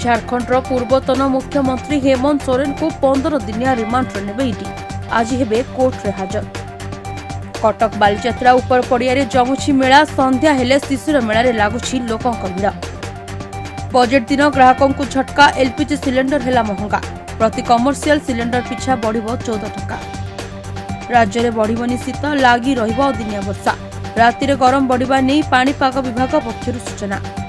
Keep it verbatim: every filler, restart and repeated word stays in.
झारखंडर पूर्वतन मुख्यमंत्री हेमंत सोरेन को पंद्रह दिनिया रिमांड ने ईडी आज हेबे कोर्ट रे हाजर। कटक बालीजात्रा उपर पड़िया जमुची मेला संध्या हेले शिशुर मेला लगुच लोकों भीड़। बजेट दिन ग्राहकों को झटका एलपीजी सिलेंडर है महंगा प्रति कमर्शियल सिलेंडर पिछा बढ़ चौदह टका। राज्य में बढ़नी शीत लगी रदिनिया वर्षा राति गरम बढ़ा नहीं पाणीपाग विभाग पक्षर सूचना।